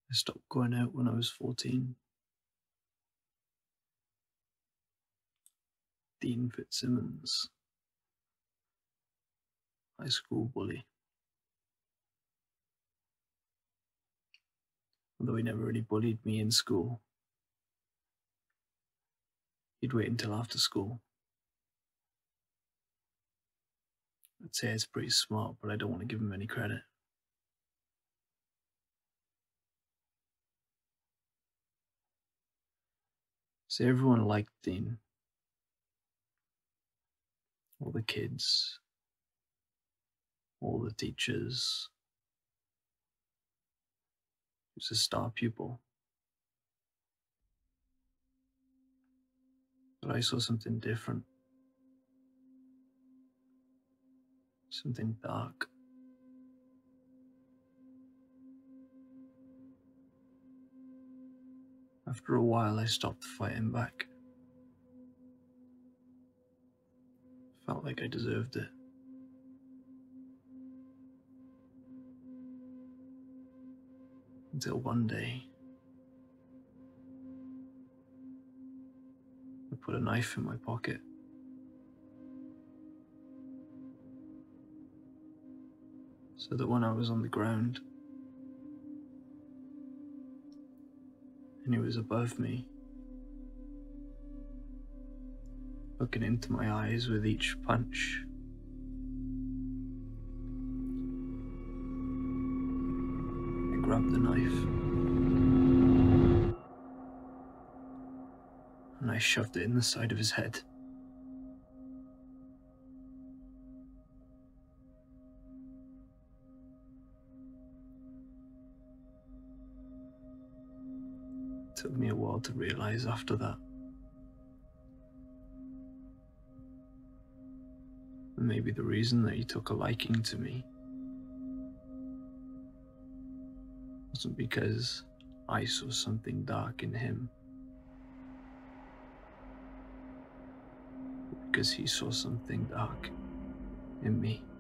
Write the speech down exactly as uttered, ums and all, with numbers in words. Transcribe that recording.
I stopped going out when I was fourteen. Dean Fitzsimmons, high school bully. Although he never really bullied me in school. He'd wait until after school. I'd say it's pretty smart, but I don't want to give him any credit. So everyone liked Dean. All the kids, all the teachers. He was a star pupil. But I saw something different. Something dark. After a while, I stopped fighting back. Felt like I deserved it. Until one day, I put a knife in my pocket. So that when I was on the ground, and he was above me, looking into my eyes with each punch, I grabbed the knife and I shoved it in the side of his head. It took me a while to realize after that. And maybe the reason that he took a liking to me wasn't because I saw something dark in him, but because he saw something dark in me.